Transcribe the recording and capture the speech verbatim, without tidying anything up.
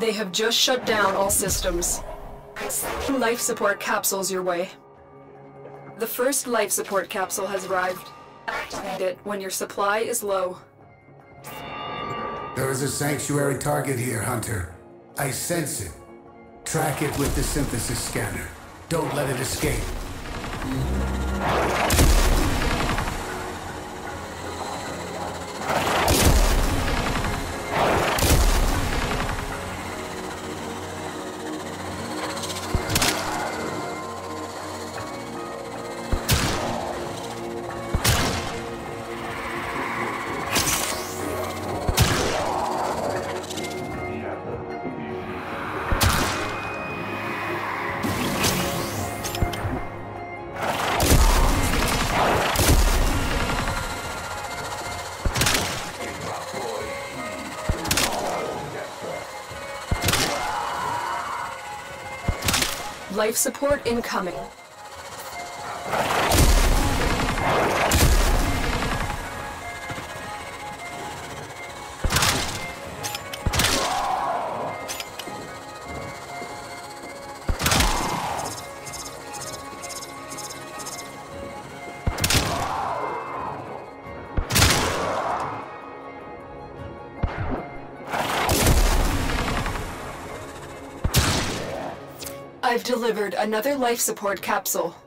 They have just shut down all systems. Life support capsules your way. The first life support capsule has arrived. Activate it when your supply is low. There is a sanctuary target here, Hunter. I sense it. Track it with the synthesis scanner. Don't let it escape. Life support incoming. I've delivered another life support capsule.